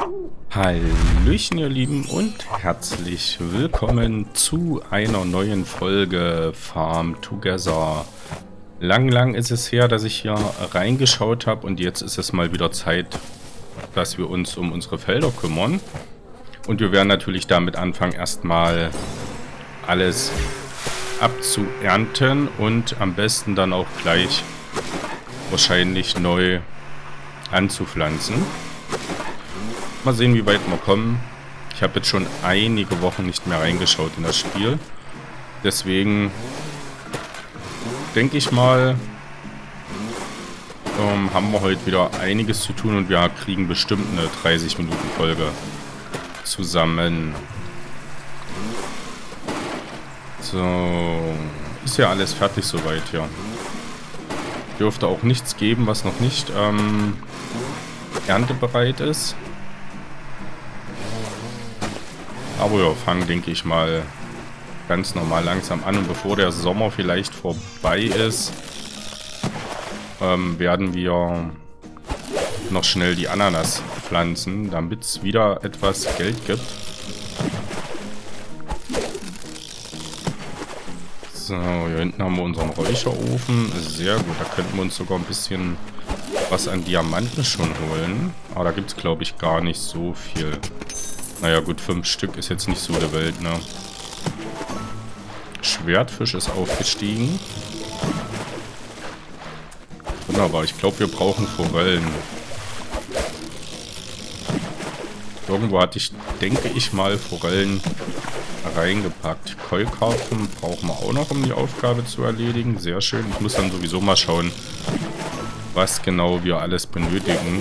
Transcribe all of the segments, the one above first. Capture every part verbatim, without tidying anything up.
Hallöchen ihr Lieben und herzlich willkommen zu einer neuen Folge Farm Together. Lang, lang ist es her, dass ich hier reingeschaut habe und jetzt ist es mal wieder Zeit, dass wir uns um unsere Felder kümmern. Und wir werden natürlich damit anfangen, erstmal alles abzuernten und am besten dann auch gleich wahrscheinlich neu anzupflanzen. Mal sehen, wie weit wir kommen. Ich habe jetzt schon einige Wochen nicht mehr reingeschaut in das Spiel. Deswegen denke ich mal, ähm, haben wir heute wieder einiges zu tun und wir kriegen bestimmt eine dreißig Minuten Folge zusammen. So, ist ja alles fertig soweit hier. Dürfte auch nichts geben, was noch nicht ähm, erntebereit ist. Aber ja, fangen, denke ich mal, ganz normal langsam an. Und bevor der Sommer vielleicht vorbei ist, ähm, werden wir noch schnell die Ananas pflanzen, damit es wieder etwas Geld gibt. So, hier hinten haben wir unseren Räucherofen. Sehr gut, da könnten wir uns sogar ein bisschen was an Diamanten schon holen. Aber da gibt es, glaube ich, gar nicht so viel. Naja gut, fünf Stück ist jetzt nicht so der Welt, ne? Schwertfisch ist aufgestiegen. Wunderbar, ich glaube, wir brauchen Forellen. Irgendwo hatte ich, denke ich mal, Forellen reingepackt. Keukarpfen brauchen wir auch noch, um die Aufgabe zu erledigen. Sehr schön. Ich muss dann sowieso mal schauen, was genau wir alles benötigen.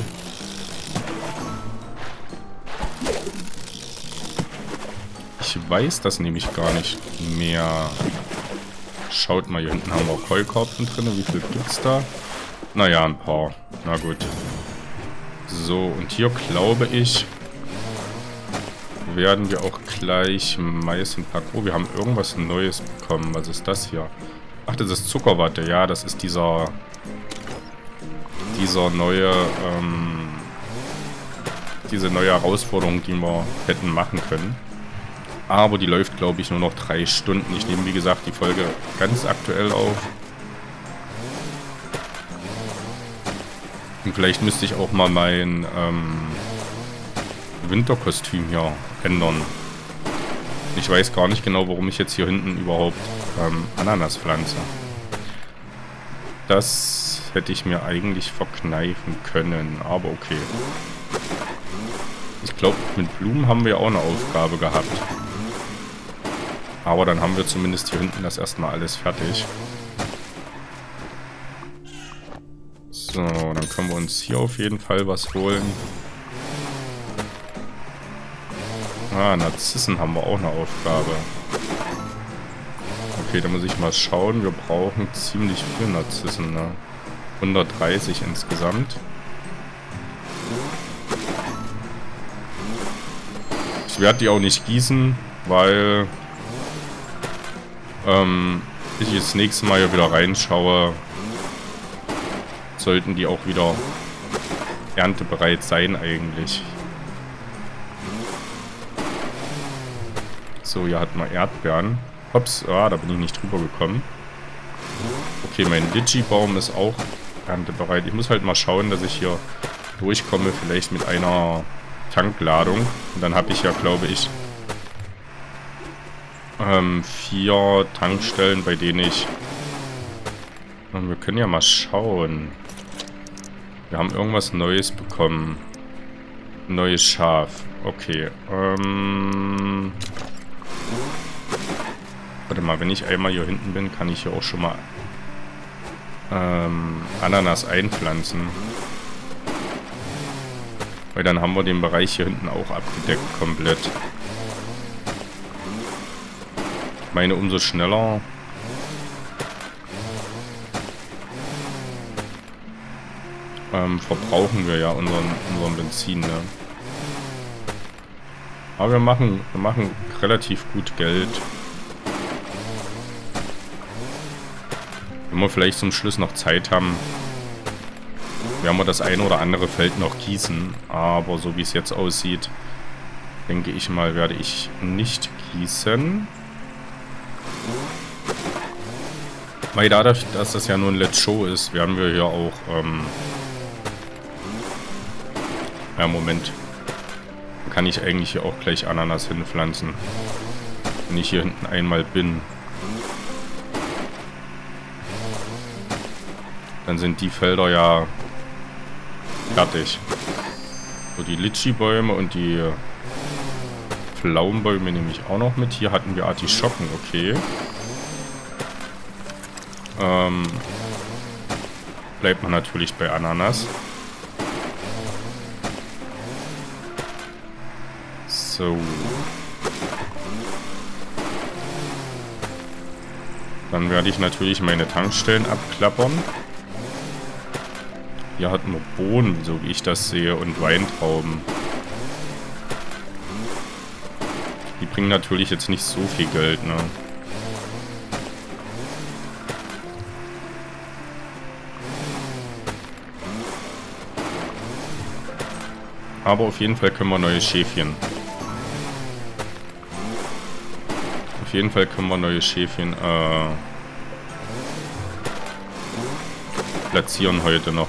Ich weiß das nämlich gar nicht mehr. Schaut mal, hier hinten haben wir Keukarpfen drin. Wie viel gibt es da? Naja, ein paar. Na gut. So, und hier glaube ich, werden wir auch gleich Mais hinpacken. Oh, wir haben irgendwas Neues bekommen. Was ist das hier? Ach, das ist Zuckerwatte. Ja, das ist dieser dieser neue ähm, diese neue Herausforderung, die wir hätten machen können. Aber die läuft, glaube ich, nur noch drei Stunden. Ich nehme, wie gesagt, die Folge ganz aktuell auf. Und vielleicht müsste ich auch mal mein ähm, Winterkostüm hier ändern. Ich weiß gar nicht genau, warum ich jetzt hier hinten überhaupt ähm, Ananas pflanze. Das hätte ich mir eigentlich verkneifen können, aber okay. Ich glaube, mit Blumen haben wir auch eine Aufgabe gehabt. Aber dann haben wir zumindest hier hinten das erstmal alles fertig. So, dann können wir uns hier auf jeden Fall was holen. Ah, Narzissen haben wir auch eine Aufgabe. Okay, da muss ich mal schauen. Wir brauchen ziemlich viel Narzissen, ne? hundertdreißig insgesamt. Ich werde die auch nicht gießen, weil ähm, ich das nächste Mal hier wieder reinschaue, sollten die auch wieder erntebereit sein eigentlich. So, hier hat man Erdbeeren. Ups, ah, da bin ich nicht drüber gekommen. Okay, mein Litchi-Baum ist auch erntebereit. Ich muss halt mal schauen, dass ich hier durchkomme, vielleicht mit einer Tankladung. Und dann habe ich ja, glaube ich, ähm, vier Tankstellen, bei denen ich... Und wir können ja mal schauen. Wir haben irgendwas Neues bekommen. Neues Schaf. Okay. Ähm... Warte mal, wenn ich einmal hier hinten bin, kann ich hier auch schon mal ähm, Ananas einpflanzen. Weil dann haben wir den Bereich hier hinten auch abgedeckt komplett. Ich meine, umso schneller ähm, verbrauchen wir ja unseren, unseren Benzin, ne? Aber wir machen, wir machen relativ gut Geld. Wenn wir vielleicht zum Schluss noch Zeit haben, werden wir das ein oder andere Feld noch gießen. Aber so wie es jetzt aussieht, denke ich mal, werde ich nicht gießen. Weil dadurch, dass das ja nur ein Let's Show ist, werden wir hier auch... Ähm ja, Moment. Dann kann ich eigentlich hier auch gleich Ananas hinpflanzen. Wenn ich hier hinten einmal bin. Dann sind die Felder ja fertig. So, die Litschi-Bäume und die Pflaumenbäume nehme ich auch noch mit. Hier hatten wir Artischocken, okay. Ähm, bleibt man natürlich bei Ananas. So. Dann werde ich natürlich meine Tankstellen abklappern. Hier hatten wir Bohnen, so wie ich das sehe, und Weintrauben. Die bringen natürlich jetzt nicht so viel Geld, ne? Aber auf jeden Fall können wir neue Schäfchen. Auf jeden Fall können wir neue Schäfchen äh, platzieren heute noch.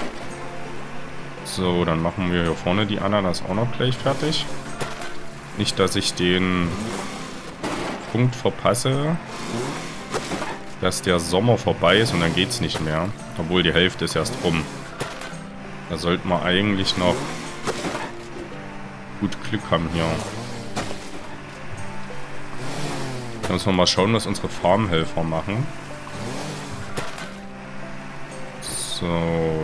So, dann machen wir hier vorne die Ananas auch noch gleich fertig. Nicht, dass ich den Punkt verpasse, dass der Sommer vorbei ist und dann geht's nicht mehr. Obwohl die Hälfte ist erst rum. Da sollten wir eigentlich noch gut Glück haben hier. Dann müssen wir mal schauen, was unsere Farmhelfer machen. So.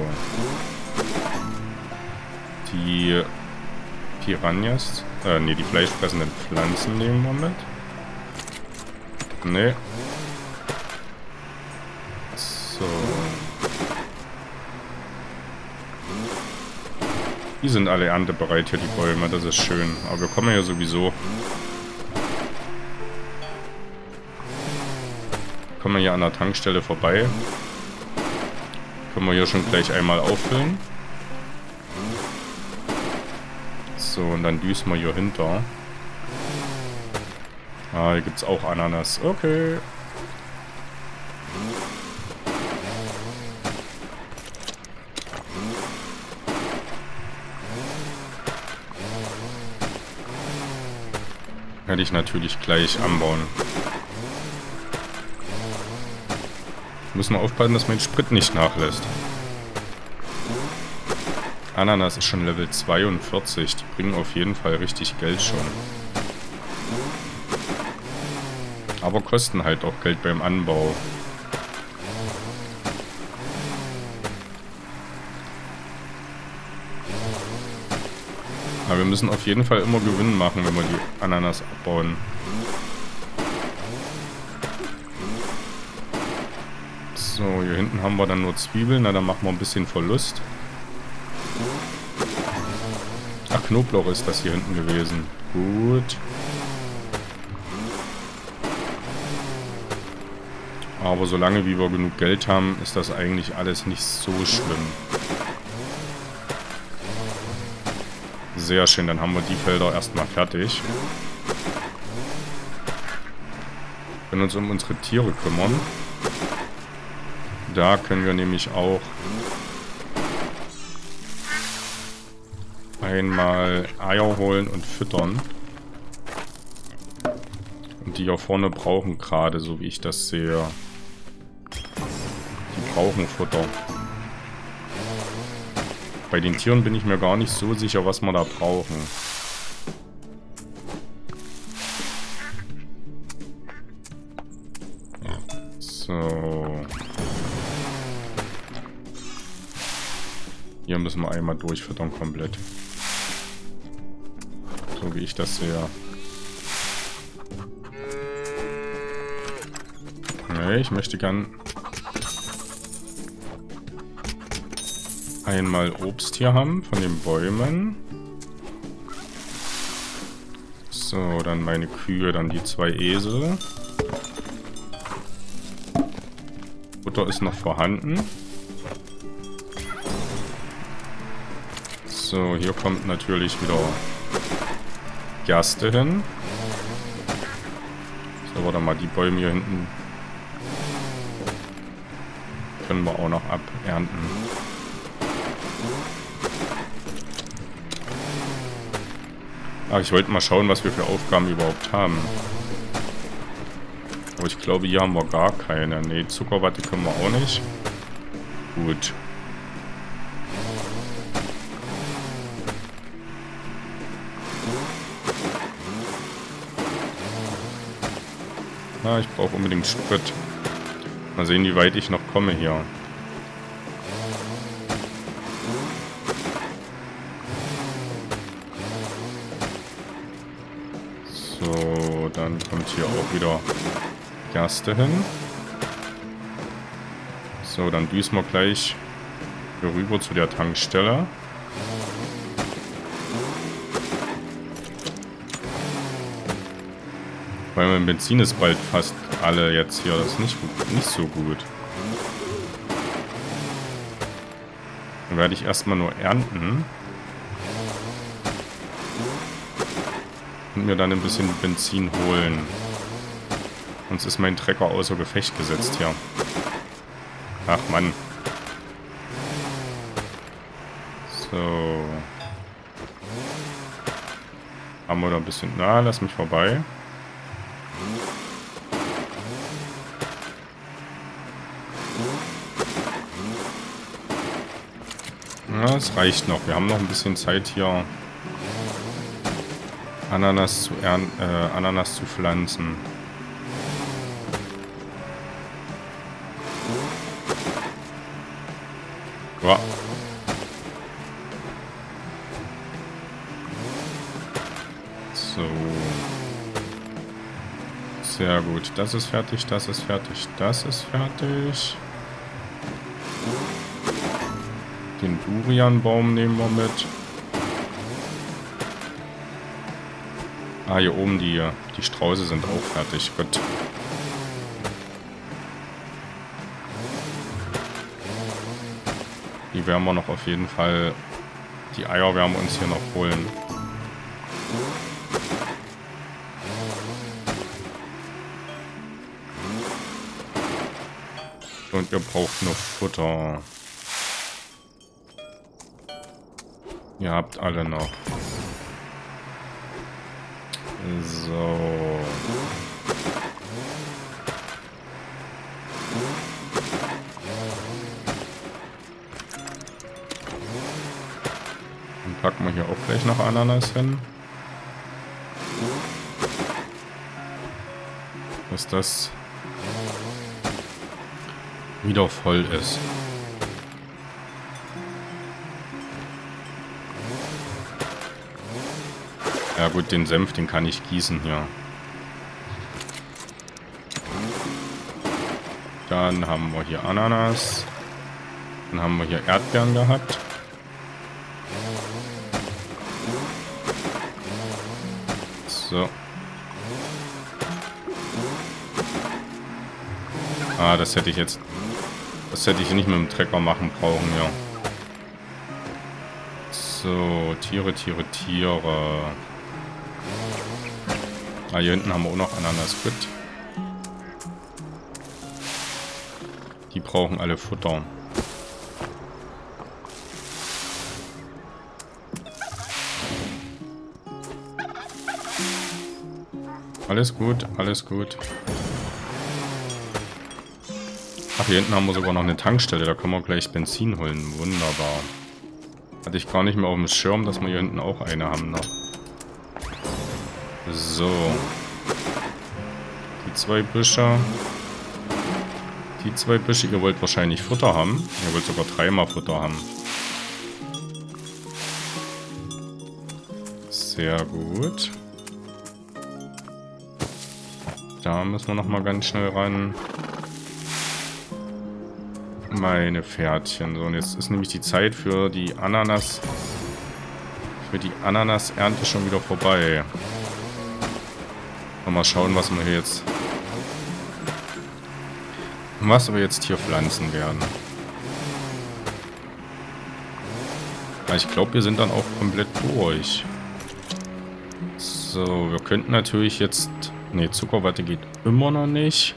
Die Piranhas. Äh, ne, die fleischfressenden Pflanzen nehmen wir mit. Ne. So. Die sind alle erntebereit hier, die Bäume. Das ist schön. Aber wir kommen ja sowieso. Kommen wir hier an der Tankstelle vorbei. Können wir hier schon gleich einmal auffüllen. So, und dann düsen wir hier hinter. Ah, hier gibt es auch Ananas. Okay. Werde ich natürlich gleich anbauen. Muss man aufpassen, dass mein Sprit nicht nachlässt. Ananas ist schon Level zweiundvierzig. Die bringen auf jeden Fall richtig Geld schon. Aber kosten halt auch Geld beim Anbau. Aber wir müssen auf jeden Fall immer Gewinn machen, wenn wir die Ananas abbauen. So, hier hinten haben wir dann nur Zwiebeln. Na, dann machen wir ein bisschen Verlust. Ach, Knoblauch ist das hier hinten gewesen. Gut. Aber solange wie wir genug Geld haben, ist das eigentlich alles nicht so schlimm. Sehr schön, dann haben wir die Felder erstmal fertig. Wir können uns um unsere Tiere kümmern. Da können wir nämlich auch einmal Eier holen und füttern. Und die hier vorne brauchen gerade, so wie ich das sehe. Die brauchen Futter. Bei den Tieren bin ich mir gar nicht so sicher, was wir da brauchen. So. Hier müssen wir einmal durchfüttern komplett. So wie ich das sehe. Nee, ich möchte gern einmal Obst hier haben von den Bäumen. So, dann meine Kühe, dann die zwei Esel. Butter ist noch vorhanden. So, hier kommt natürlich wieder Gerste hin. So, warte mal, die Bäume hier hinten können wir auch noch abernten. Aber ich wollte mal schauen, was wir für Aufgaben überhaupt haben. Aber ich glaube, hier haben wir gar keine. Ne, Zuckerwatte können wir auch nicht. Gut. Na, ich brauche unbedingt Sprit. Mal sehen, wie weit ich noch komme hier. So, dann kommt hier auch wieder Gerste hin. So, dann düsen wir gleich hier rüber zu der Tankstelle. Weil mein Benzin ist bald fast alle jetzt hier. Das ist nicht, nicht so gut. Dann werde ich erstmal nur ernten. Und mir dann ein bisschen Benzin holen. Sonst ist mein Trecker außer Gefecht gesetzt hier. Ach Mann. So. Haben wir da ein bisschen... Na, lass mich vorbei. Ja, es reicht noch. Wir haben noch ein bisschen Zeit hier Ananas zu ernten, äh, Ananas zu pflanzen. Ja. So. Sehr gut. Das ist fertig, das ist fertig, das ist fertig. Den Durianbaum nehmen wir mit. Ah, hier oben die, die Strauße sind auch fertig. Gut. Die werden wir noch auf jeden Fall... Die Eier werden wir uns hier noch holen. Und ihr braucht noch Futter. Ihr habt alle noch. So. Dann packen wir hier auch gleich noch Ananas hin. Dass das wieder voll ist. Ja gut, den Senf, den kann ich gießen hier. Dann haben wir hier Ananas. Dann haben wir hier Erdbeeren gehabt. So. Ah, das hätte ich jetzt... Das hätte ich nicht mit dem Trecker machen brauchen, ja. So, Tiere, Tiere, Tiere. Ah, hier hinten haben wir auch noch Ananas. Gut. Die brauchen alle Futter. Alles gut, alles gut. Ach, hier hinten haben wir sogar noch eine Tankstelle. Da können wir gleich Benzin holen. Wunderbar. Hatte ich gar nicht mehr auf dem Schirm, dass wir hier hinten auch eine haben noch. So. Die zwei Büsche. Die zwei Büsche. Ihr wollt wahrscheinlich Futter haben. Ihr wollt sogar dreimal Futter haben. Sehr gut. Da müssen wir nochmal ganz schnell ran. Meine Pferdchen. So, und jetzt ist nämlich die Zeit für die Ananas... Für die Ananas-Ernte schon wieder vorbei. Mal schauen, was wir hier jetzt... Was wir jetzt hier pflanzen werden. Aber ich glaube, wir sind dann auch komplett durch. So, wir könnten natürlich jetzt... Ne, Zuckerwatte geht immer noch nicht.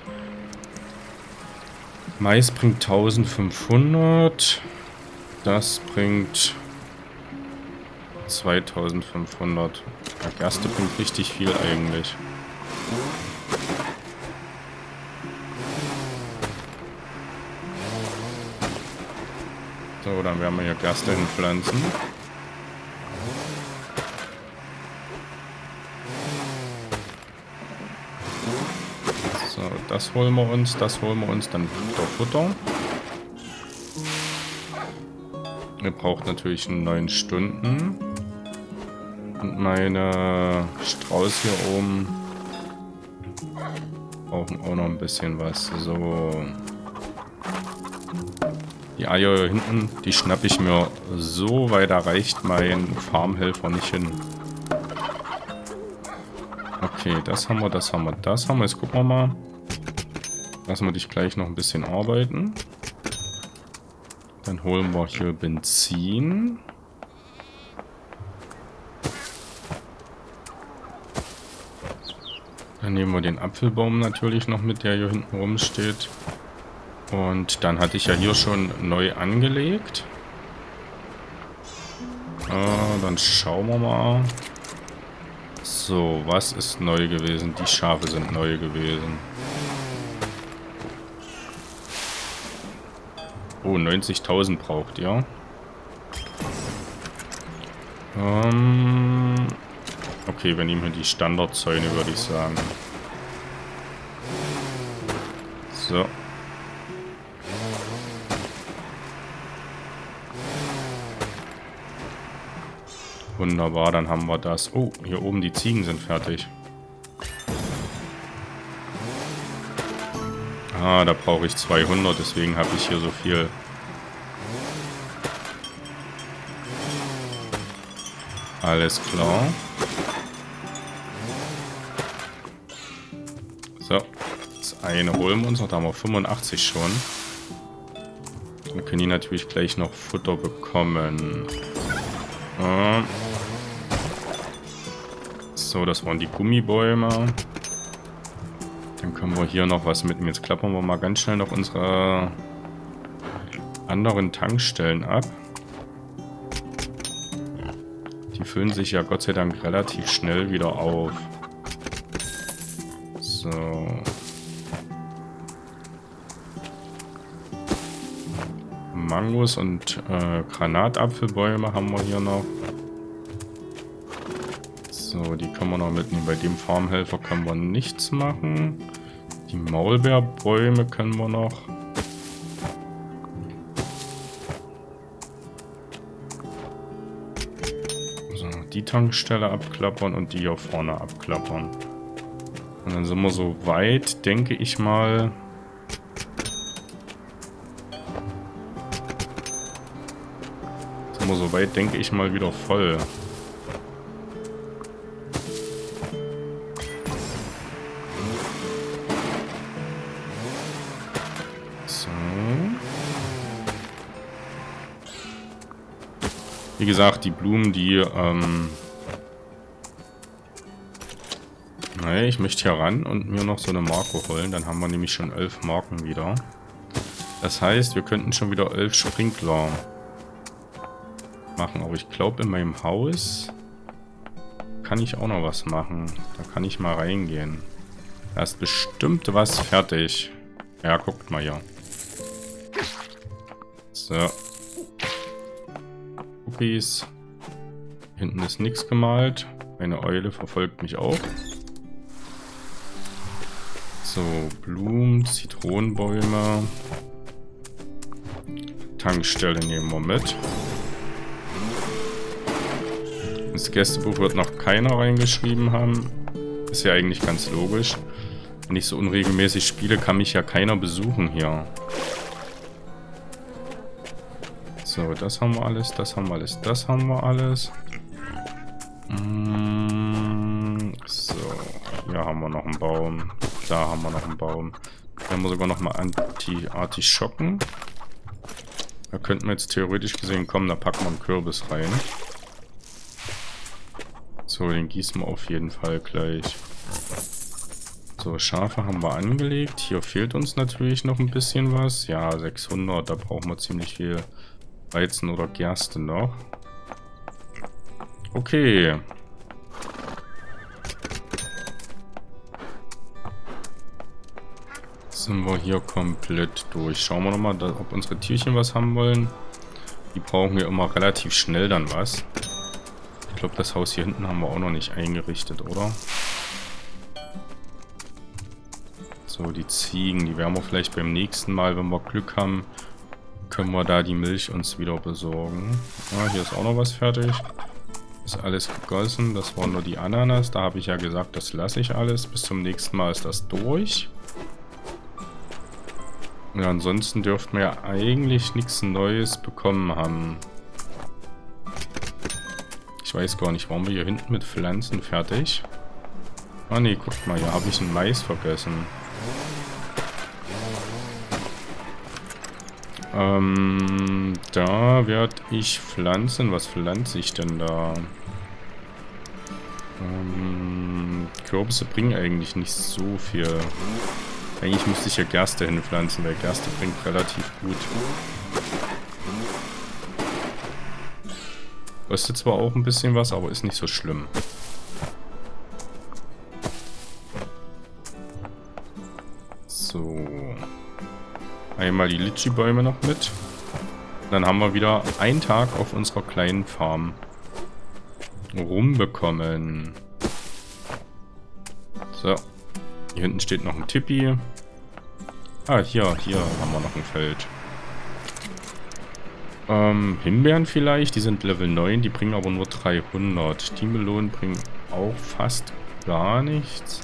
Mais bringt eintausendfünfhundert. Das bringt zweitausendfünfhundert. Ja, Gerste bringt richtig viel eigentlich. So, dann werden wir hier Gerste hinpflanzen. So, das holen wir uns, das holen wir uns, dann Futter, Futter. Ihr braucht natürlich neun Stunden. Und meine Strauß hier oben brauchen auch noch ein bisschen was. So. Die Eier hier hinten, die schnappe ich mir so, weil da reicht mein Farmhelfer nicht hin. Okay, das haben wir, das haben wir, das haben wir. Jetzt gucken wir mal. Lassen wir dich gleich noch ein bisschen arbeiten. Dann holen wir hier Benzin. Dann nehmen wir den Apfelbaum natürlich noch mit, der hier hinten rumsteht. Und dann hatte ich ja hier schon neu angelegt. Äh, dann schauen wir mal. So, was ist neu gewesen? Die Schafe sind neu gewesen. Oh, neunzigtausend braucht ihr. Ähm, okay, wir nehmen hier die Standardzäune, würde ich sagen. So. Wunderbar, dann haben wir das. Oh, hier oben die Ziegen sind fertig. Ah, da brauche ich zweihundert, deswegen habe ich hier so viel. Alles klar. So, das eine holen wir uns noch, da haben wir fünfundachtzig schon. Dann können die natürlich gleich noch Futter bekommen. Ah. So, das waren die Gummibäume. Dann können wir hier noch was mitnehmen. Jetzt klappern wir mal ganz schnell noch unsere anderen Tankstellen ab. Die füllen sich ja Gott sei Dank relativ schnell wieder auf. So. Mangos und äh, Granatapfelbäume haben wir hier noch. So, die können wir noch mitnehmen. Bei dem Farmhelfer können wir nichts machen. Die Maulbeerbäume können wir noch. So, die Tankstelle abklappern und die hier vorne abklappern. Und dann sind wir so weit, denke ich mal. Sind wir so weit, denke ich mal, wieder voll. Wie gesagt, die Blumen, die, ähm... naja, ich möchte hier ran und mir noch so eine Marke holen. Dann haben wir nämlich schon elf Marken wieder. Das heißt, wir könnten schon wieder elf Sprinkler machen. Aber ich glaube, in meinem Haus kann ich auch noch was machen. Da kann ich mal reingehen. Da ist bestimmt was fertig. Ja, guckt mal hier. So. Cookies. Hinten ist nichts gemalt. Eine Eule verfolgt mich auch. So, Blumen, Zitronenbäume. Tankstelle nehmen wir mit. Ins Gästebuch wird noch keiner reingeschrieben haben. Ist ja eigentlich ganz logisch. Wenn ich so unregelmäßig spiele, kann mich ja keiner besuchen hier. So, das haben wir alles, das haben wir alles, das haben wir alles. Mm, so, hier haben wir noch einen Baum. Da haben wir noch einen Baum. Hier haben wir sogar noch mal Anti-Artischocken. Da könnten wir jetzt theoretisch gesehen kommen, da packen wir einen Kürbis rein. So, den gießen wir auf jeden Fall gleich. So, Schafe haben wir angelegt. Hier fehlt uns natürlich noch ein bisschen was. Ja, sechshundert, da brauchen wir ziemlich viel Weizen oder Gerste noch. Okay. Sind wir hier komplett durch. Schauen wir nochmal, ob unsere Tierchen was haben wollen. Die brauchen ja immer relativ schnell dann was. Ich glaube, das Haus hier hinten haben wir auch noch nicht eingerichtet, oder? So, die Ziegen, die werden wir vielleicht beim nächsten Mal, wenn wir Glück haben, können wir da die Milch uns wieder besorgen. Ah, hier ist auch noch was fertig. Ist alles gegossen. Das waren nur die Ananas. Da habe ich ja gesagt, das lasse ich alles. Bis zum nächsten Mal ist das durch. Ja, ansonsten dürften wir ja eigentlich nichts Neues bekommen haben. Ich weiß gar nicht, waren wir hier hinten mit Pflanzen fertig? Ah ne, guckt mal, hier habe ich einen Mais vergessen. Ähm, da werde ich pflanzen. Was pflanze ich denn da? Ähm, Kürbisse bringen eigentlich nicht so viel. Eigentlich müsste ich ja Gerste hinpflanzen, weil Gerste bringt relativ gut. Kostet zwar auch ein bisschen was, aber ist nicht so schlimm. So. Einmal die Litschi-Bäume noch mit. Dann haben wir wieder einen Tag auf unserer kleinen Farm rumbekommen. So. Hier hinten steht noch ein Tippi. Ah, hier, hier haben wir noch ein Feld. Ähm, Himbeeren vielleicht, die sind Level neun, die bringen aber nur dreihundert. Die Melonen bringen auch fast gar nichts.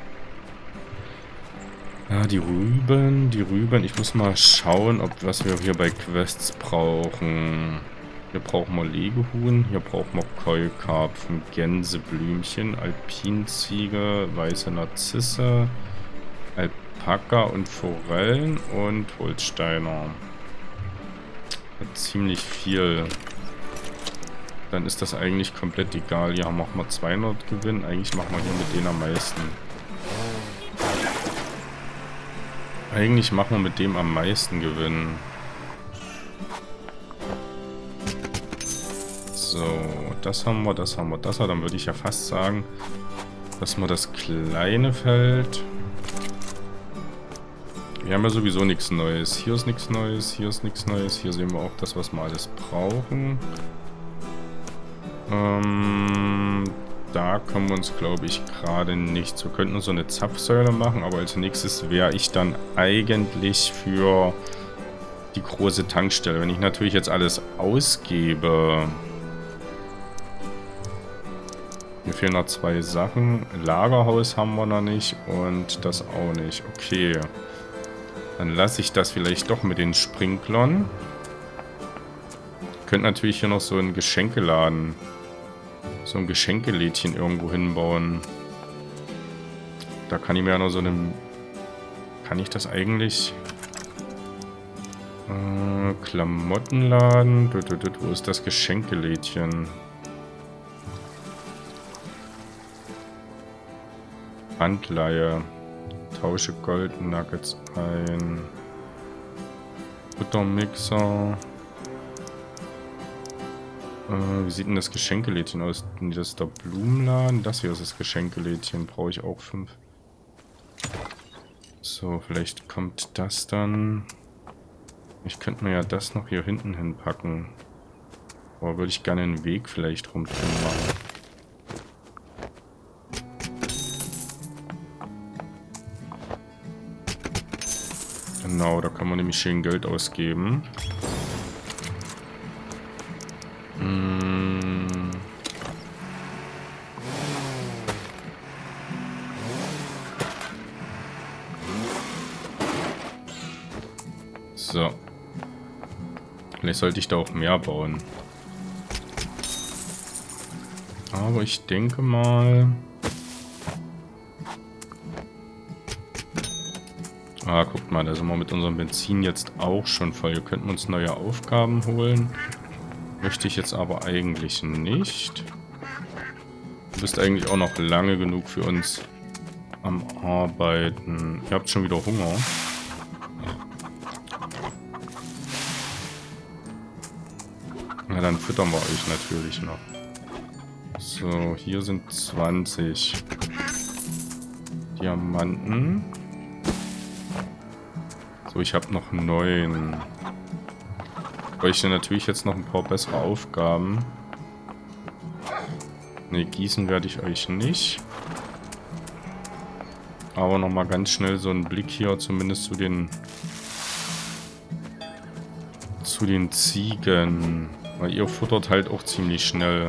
Ja, die Rüben, die Rüben, ich muss mal schauen, ob was wir hier bei Quests brauchen. Hier brauchen wir Legehuhn, hier brauchen wir Keukarpfen, Gänseblümchen, Alpinziege, weiße Narzisse, Alpaka und Forellen und Holsteiner. Ziemlich viel. Dann ist das eigentlich komplett egal. Hier haben wir auch mal zweihundert Gewinn. Eigentlich machen wir hier mit denen am meisten. Eigentlich machen wir mit dem am meisten Gewinn. So, das haben wir, das haben wir, das haben wir. Dann würde ich ja fast sagen, dass wir das kleine Feld... Wir haben ja sowieso nichts Neues. Hier ist nichts Neues, hier ist nichts Neues. Hier sehen wir auch das, was wir alles brauchen. Ähm, da können wir uns, glaube ich, gerade nicht. Wir könnten so eine Zapfsäule machen, aber als nächstes wäre ich dann eigentlich für die große Tankstelle. Wenn ich natürlich jetzt alles ausgebe... Mir fehlen noch zwei Sachen. Lagerhaus haben wir noch nicht und das auch nicht. Okay. Dann lasse ich das vielleicht doch mit den Sprinklern. Ich könnte natürlich hier noch so einen Geschenkeladen, so ein Geschenkelädchen irgendwo hinbauen. Da kann ich mir ja noch so eine... Kann ich das eigentlich... Äh, Klamottenladen. Wo ist das Geschenkelädchen? Handleihe. Tausche Gold Nuggets ein. Buttermixer. Äh, wie sieht denn das Geschenkelädchen aus? Das ist der Blumenladen. Das hier ist das Geschenkelädchen. Brauche ich auch fünf. So, vielleicht kommt das dann. Ich könnte mir ja das noch hier hinten hinpacken. Aber würde ich gerne einen Weg vielleicht rum drin machen. Genau, da kann man nämlich schön Geld ausgeben. Hm. So. Vielleicht sollte ich da auch mehr bauen. Aber ich denke mal... Ah, guckt mal, da sind wir mit unserem Benzin jetzt auch schon voll. Hier könnten wir uns neue Aufgaben holen. Möchte ich jetzt aber eigentlich nicht. Du bist eigentlich auch noch lange genug für uns am Arbeiten. Ihr habt schon wieder Hunger. Na, dann füttern wir euch natürlich noch. So, hier sind zwanzig Diamanten. So, ich habe noch neun. Ich bräuchte natürlich jetzt noch ein paar bessere Aufgaben. Ne, gießen werde ich euch nicht. Aber nochmal ganz schnell so einen Blick hier zumindest zu den zu den Ziegen. Weil ihr futtert halt auch ziemlich schnell.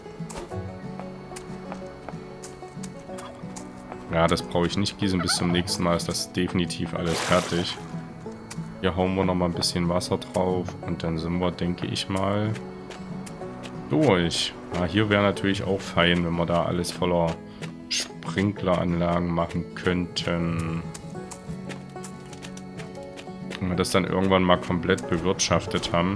Ja, das brauche ich nicht gießen. Bis zum nächsten Mal ist das definitiv alles fertig. Hier hauen wir nochmal ein bisschen Wasser drauf. Und dann sind wir, denke ich mal, durch. Ja, hier wäre natürlich auch fein, wenn wir da alles voller Sprinkleranlagen machen könnten. Wenn wir das dann irgendwann mal komplett bewirtschaftet haben.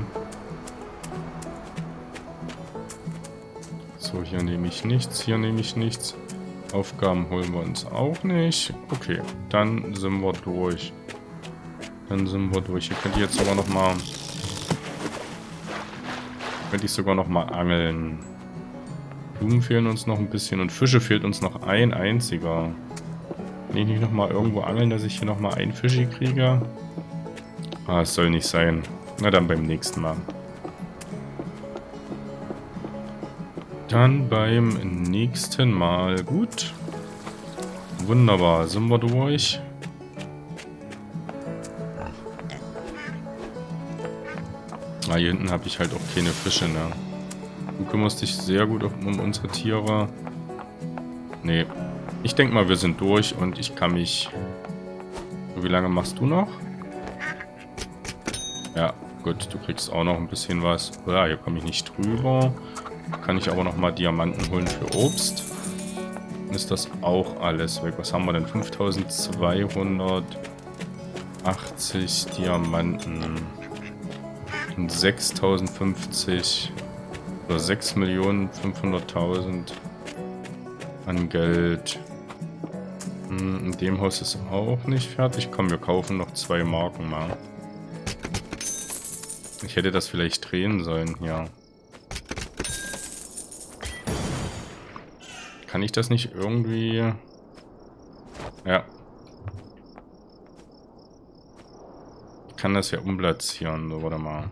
So, hier nehme ich nichts, hier nehme ich nichts. Aufgaben holen wir uns auch nicht. Okay, dann sind wir durch. Dann sind wir durch. Hier könnt ihr jetzt sogar noch mal... Könnte ich sogar noch mal angeln. Blumen fehlen uns noch ein bisschen und Fische fehlt uns noch ein einziger. Kann ich nicht noch mal irgendwo angeln, dass ich hier noch mal einen Fischi kriege? Ah, es soll nicht sein. Na dann beim nächsten Mal. Dann beim nächsten Mal. Gut. Wunderbar. Sind wir durch? Ah, hier hinten habe ich halt auch keine Fische, ne? Du kümmerst dich sehr gut um unsere Tiere. Nee. Ich denke mal, wir sind durch und ich kann mich... Wie lange machst du noch? Ja, gut. Du kriegst auch noch ein bisschen was. Ja, hier komme ich nicht drüber. Kann ich aber noch mal Diamanten holen für Obst. Dann ist das auch alles weg. Was haben wir denn? fünftausendzweihundertachtzig Diamanten. Und sechstausendfünfzig oder sechs Millionen fünfhunderttausend an Geld. Hm, in dem Haus ist auch nicht fertig. Komm, wir kaufen noch zwei Marken mal. Ich hätte das vielleicht drehen sollen hier. Kann ich das nicht irgendwie... Ja. Ich kann das ja umplatzieren. So, warte mal.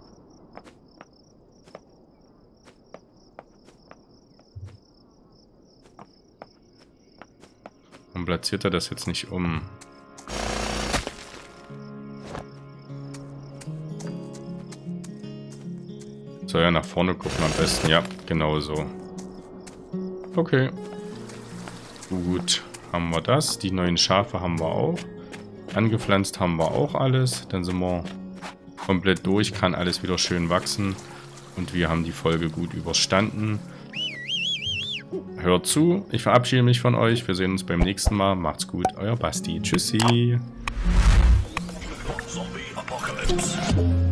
Warum platziert er das jetzt nicht um? Soll ja nach vorne gucken am besten. Ja, genau so. Okay. Gut. Haben wir das. Die neuen Schafe haben wir auch. Angepflanzt haben wir auch alles. Dann sind wir komplett durch. Kann alles wieder schön wachsen. Und wir haben die Folge gut überstanden. Hört zu. Ich verabschiede mich von euch. Wir sehen uns beim nächsten Mal. Macht's gut. Euer Basti. Tschüssi. Zombie Apocalypse.